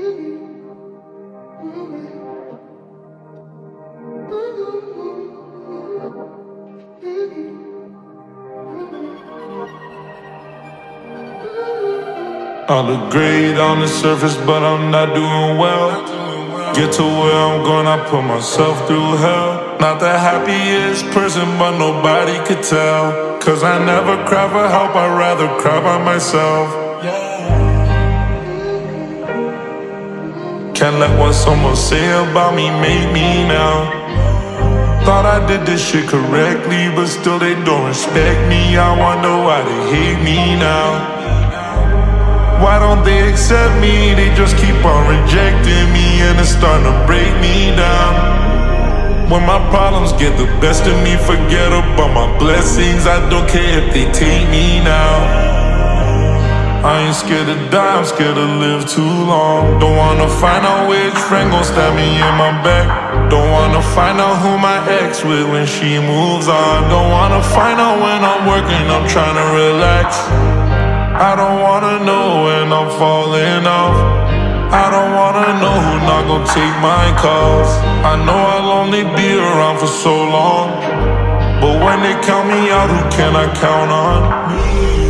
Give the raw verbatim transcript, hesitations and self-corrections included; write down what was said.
I look great on the surface, but I'm not doing well. Get to where I'm going, I put myself through hell. Not the happiest person, but nobody could tell. Cause I never cry for help, I'd rather cry by myself. Can't let what someone say about me make me now. Thought I did this shit correctly, but still they don't respect me. I wonder why they hate me now. Why don't they accept me? They just keep on rejecting me, and it's starting to break me down. When my problems get the best of me, forget about my blessings. I don't care if they take me now. I ain't scared to die, I'm scared to live too long. Don't wanna find out which friend gon' stab me in my back. Don't wanna find out who my ex with when she moves on. Don't wanna find out when I'm working, I'm trying to relax. I don't wanna know when I'm falling off. I don't wanna know who not gonna take my calls. I know I'll only be around for so long, but when they count me out, who can I count on?